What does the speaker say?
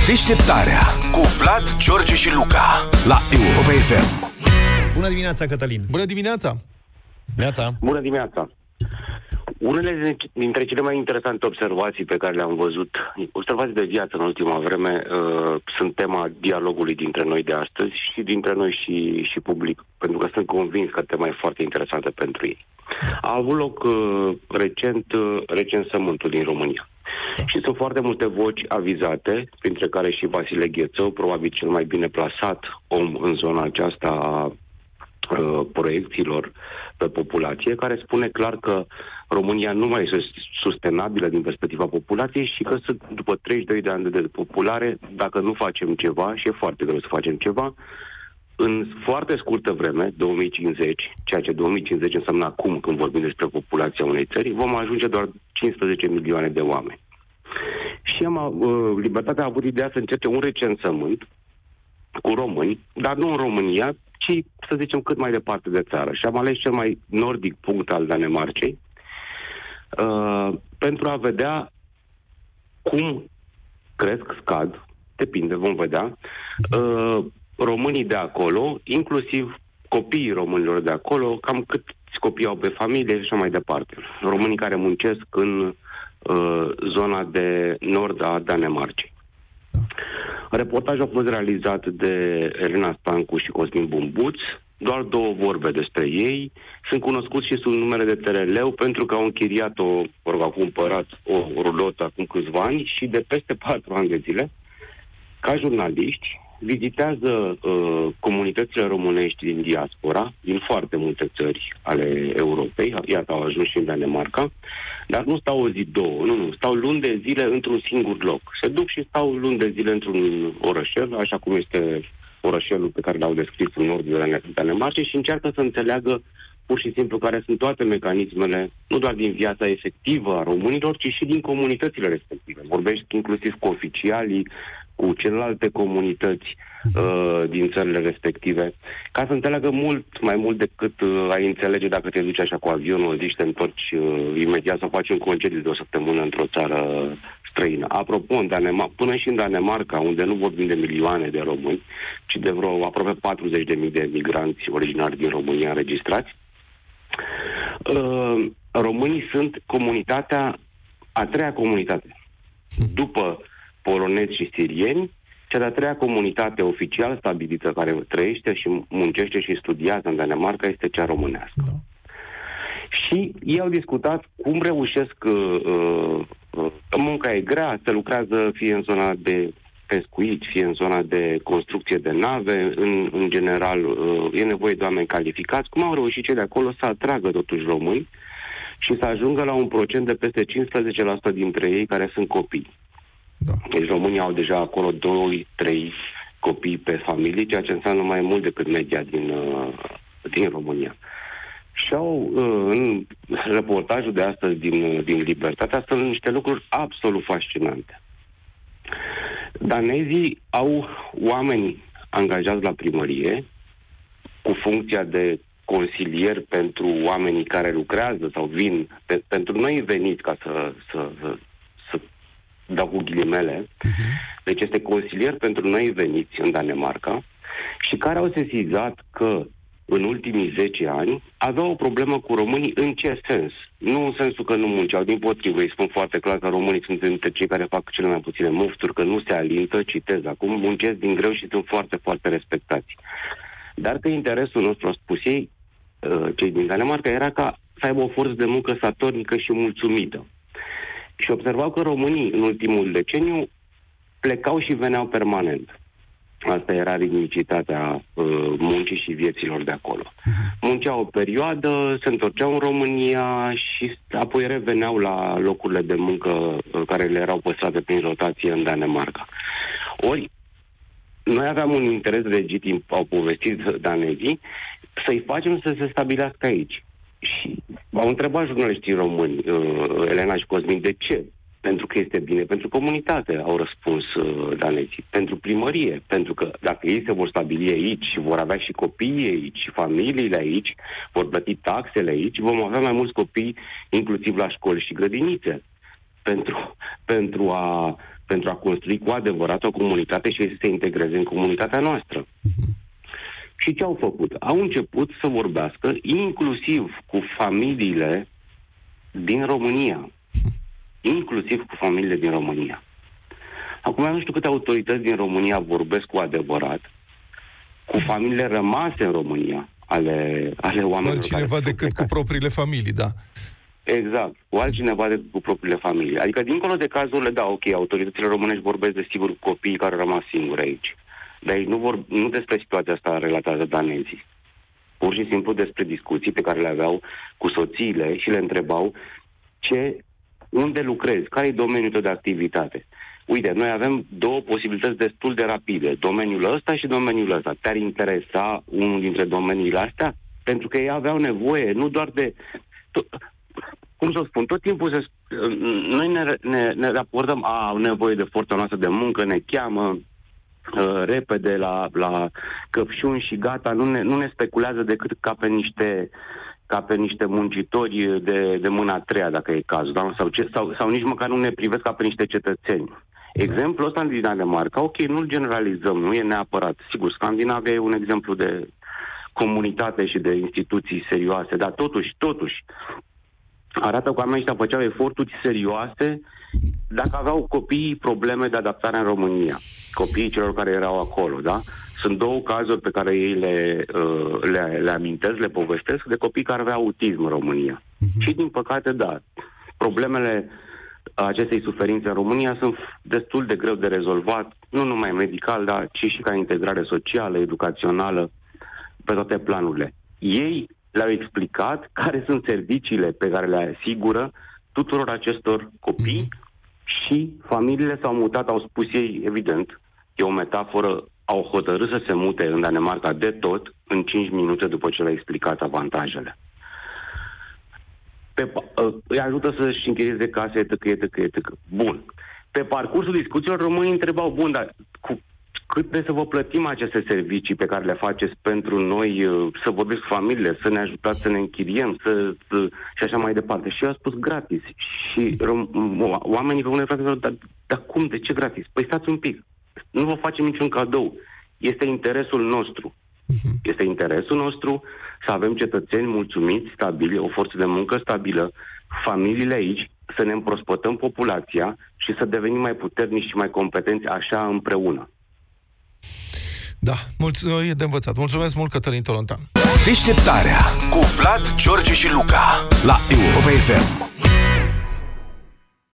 Deșteptarea cu Vlad, George și Luca la Europa FM. Bună dimineața, Cătălin! Bună dimineața! Bună dimineața! Unele dintre cele mai interesante observații pe care le-am văzut, observații de viață în ultima vreme, sunt tema dialogului dintre noi de astăzi și dintre noi și public, pentru că sunt convins că tema e foarte interesantă pentru ei. A avut loc recent recensământul din România. Și sunt foarte multe voci avizate, printre care și Vasile Ghețău, probabil cel mai bine plasat om în zona aceasta a proiecțiilor pe populație, care spune clar că România nu mai este sustenabilă din perspectiva populației și că după 32 de ani de depopulare, dacă nu facem ceva, și e foarte greu să facem ceva, în foarte scurtă vreme, 2050, ceea ce 2050 înseamnă acum când vorbim despre populația unei țări, vom ajunge doar 15 milioane de oameni. Și Libertatea a avut ideea să încerce un recensământ cu români, dar nu în România, ci, să zicem, cât mai departe de țară. Și am ales cel mai nordic punct al Danemarcei pentru a vedea cum cresc, scad, depinde, vom vedea, românii de acolo, inclusiv copiii românilor de acolo, cam câți copii au pe familie și așa mai departe. Românii care muncesc în zona de nord a Danemarcei. Reportajul a fost realizat de Elena Stancu și Cosmin Bumbuț. Doar două vorbe despre ei. Sunt cunoscuți și sub numele de TRL pentru că au închiriat au cumpărat o rulotă acum câțiva ani și de peste 4 ani de zile, ca jurnaliști, vizitează comunitățile românești din diaspora, din foarte multe țări ale Europei, iată, au ajuns și în Danemarca, dar nu stau o zi, două, nu, stau luni de zile într-un singur loc. Se duc și stau luni de zile într-un orășel, așa cum este orășelul pe care l-au descris în nordul Danemarcei, și încearcă să înțeleagă pur și simplu care sunt toate mecanismele, nu doar din viața efectivă a românilor, ci și din comunitățile respective. Vorbești inclusiv cu oficialii, cu celelalte comunități din țările respective, ca să înțeleagă mult mai mult decât ai înțelege dacă te duci așa cu avionul, o zi și te întorci imediat sau faci un concediu de o săptămână într-o țară străină. Apropo, până și în Danemarca, unde nu vorbim de milioane de români, ci de vreo aproape 40.000 de migranți originari din România înregistrați, românii sunt a treia comunitate. După polonezi și sirieni, cea de-a treia comunitate oficial stabilită care trăiește și muncește și studiază în Danemarca este cea românească. Da. Și ei au discutat cum reușesc că munca e grea, se lucrează fie în zona de pescuit, fie în zona de construcție de nave, în general e nevoie de oameni calificați, cum au reușit cei de acolo să atragă totuși români și să ajungă la un procent de peste 15% dintre ei care sunt copii. Da. Deci românii au deja acolo 2-3 copii pe familie, ceea ce înseamnă mai mult decât media din România. Și în reportajul de astăzi din Libertatea sunt niște lucruri absolut fascinante. Danezii au oameni angajați la primărie cu funcția de consilier pentru oamenii care lucrează sau vin, pentru noi veniți, ca să dau cu ghilimele. Deci este consilier pentru noi veniți în Danemarca și care au sesizat că în ultimii 10 ani aveau o problemă cu românii. În ce sens? Nu în sensul că nu munceau, dimpotrivă, îi spun foarte clar că românii sunt dintre cei care fac cele mai puține mufturi, că nu se alintă, citez acum, muncesc din greu și sunt foarte, foarte respectați. Dar că interesul nostru, au spus ei, cei din Danemarca, era ca să aibă o forță de muncă statornică și mulțumită. Și observau că românii în ultimul deceniu plecau și veneau permanent. Asta era ritmicitatea muncii și vieților de acolo. Munceau o perioadă, se întorceau în România și apoi reveneau la locurile de muncă care le erau păstrate prin rotație în Danemarca. Ori, noi aveam un interes legitim, au povestit danezii, să-i facem să se stabilească aici. Și au întrebat jurnaliștii români, Elena și Cosmin, de ce? Pentru că este bine pentru comunitate, au răspuns danezii. Pentru primărie, pentru că dacă ei se vor stabili aici și vor avea și copiii aici și familiile aici, vor plăti taxele aici, vom avea mai mulți copii, inclusiv la școli și grădinițe. pentru a construi cu adevărat o comunitate și să se integreze în comunitatea noastră. Și ce au făcut? Au început să vorbească inclusiv cu familiile din România. Inclusiv cu familiile din România. Acum nu știu câte autorități din România vorbesc cu adevărat cu familiile rămase în România, ale oamenilor. Altcineva decât cu propriile familii, da. Exact, cu altcineva decât cu propriile familii. Adică, dincolo de cazurile, da, ok, autoritățile românești vorbesc, desigur, cu copiii care au rămas singuri aici. Dar ei nu despre situația asta relatează danezii. Pur și simplu despre discuții pe care le aveau cu soțiile și le întrebau unde lucrezi, care e domeniul tău de activitate. Uite, noi avem două posibilități destul de rapide, domeniul ăsta și domeniul ăsta. Te-ar interesa unul dintre domeniile astea? Pentru că ei aveau nevoie, nu doar de... Cum să spun, tot timpul noi ne raportăm, au nevoie de forța noastră de muncă, ne cheamă repede la căpșuni și gata, nu ne speculează decât ca pe niște muncitori de mâna a treia, dacă e cazul, da? Sau nici măcar nu ne privesc ca pe niște cetățeni. Exemplul ăsta din Danemarca, ok, nu-l generalizăm, nu e neapărat. Sigur, Scandinavia e un exemplu de comunitate și de instituții serioase, dar totuși, arată că oamenii ăștia făceau eforturi serioase dacă aveau copiii probleme de adaptare în România. Copiii celor care erau acolo, da? Sunt două cazuri pe care ei le amintesc, le povestesc, de copii care aveau autism în România. Și, din păcate, da, problemele acestei suferințe în România sunt destul de greu de rezolvat, nu numai medical, dar ci și ca integrare socială, educațională, pe toate planurile. Ei le-au explicat care sunt serviciile pe care le asigură tuturor acestor copii și familiile s-au mutat, au spus ei, evident, e o metaforă, au hotărât să se mute în Danemarca de tot în 5 minute după ce le-a explicat avantajele. Îi ajută să-și închirieze case, etc. Bun. Pe parcursul discuțiilor, românii întrebau, bun, dar cât de să vă plătim aceste servicii pe care le faceți pentru noi, să vorbesc cu familiile, să ne ajutați să ne închiriem, și așa mai departe. Și eu am spus gratis. Și oamenii români fac, dar cum? De ce gratis? Păi stați un pic. Nu vă facem niciun cadou. Este interesul nostru. Este interesul nostru să avem cetățeni mulțumiți, stabili, o forță de muncă stabilă, familiile aici, să ne împrospătăm populația și să devenim mai puternici și mai competenți așa împreună. Da, e de învățat. Mulțumesc mult, Cătălin Tolontan. Deșteptarea cu Vlad, George și Luca la Europa FM.